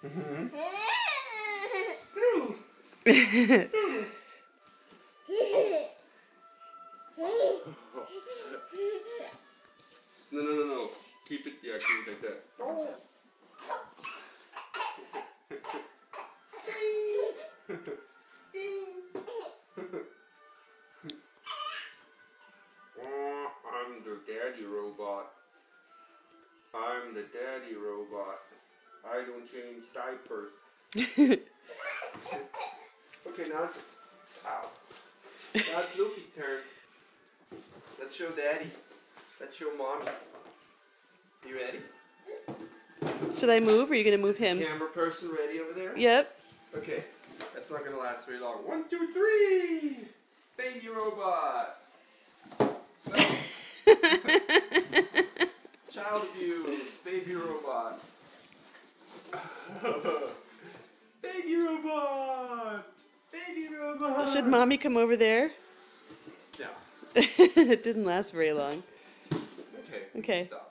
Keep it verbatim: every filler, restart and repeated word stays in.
Mm-hmm. No, no, no, no. Keep it, yeah, keep it like that. Oh, I'm the daddy robot. I'm the daddy robot. I don't change diapers. Okay, now it's, ow. Now it's Lucy's turn. Let's show daddy. Let's show mommy. You ready? Should I move, or are you going to move him? Camera person ready over there? Yep. Okay, that's not going to last very long. One, two, three! Baby robot! No. Child abuse! Baby robot! Baby robot! Baby robot! Should mommy come over there? No. It didn't last very long. Okay. Okay. Stop.